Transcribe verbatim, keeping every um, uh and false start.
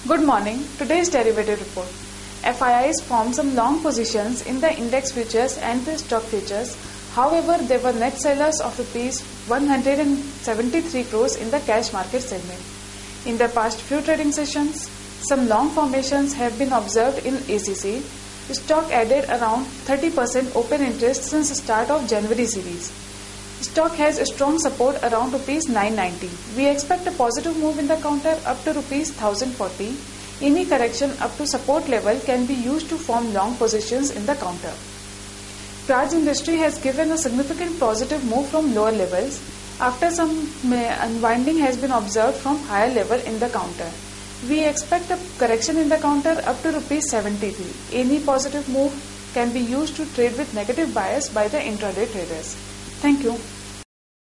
Good morning. Today's derivative report. F I Is formed some long positions in the index futures and the stock futures. However, they were net sellers of rupees one hundred seventy-three crores in the cash market segment. In the past few trading sessions, some long formations have been observed in A C C. Stock added around thirty percent open interest since the start of January series. Stock has a strong support around rupees nine ninety. We expect a positive move in the counter up to rupees one thousand forty. Any correction up to support level can be used to form long positions in the counter. Praj Industry has given a significant positive move from lower levels after some unwinding has been observed from higher level in the counter. We expect a correction in the counter up to rupees seventy-three. Any positive move can be used to trade with negative bias by the intraday traders. Thank you.